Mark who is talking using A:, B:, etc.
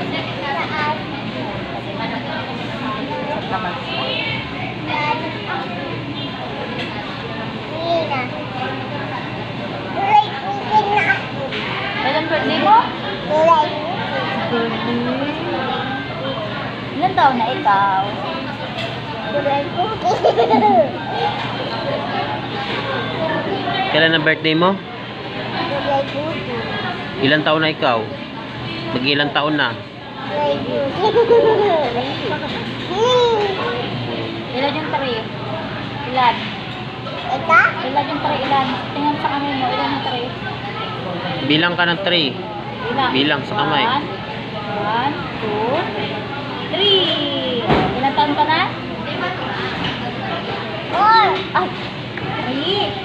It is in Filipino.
A: Kailan birthday mo? Ilan taon na ikaw?
B: Kailan ang birthday mo? Ilang taon na ikaw? Mag-ilang taon na?
A: Ilan yung tari? Ilan? Ilan yung tari? Ilan? Tingnan sa kamay mo. Ilan yung tari?
B: Bilang ka ng 3.
A: Ilan?
B: Bilang sa kamay.
A: 1, 2, 3. Ilan taon ka na? 4. Ay! 3.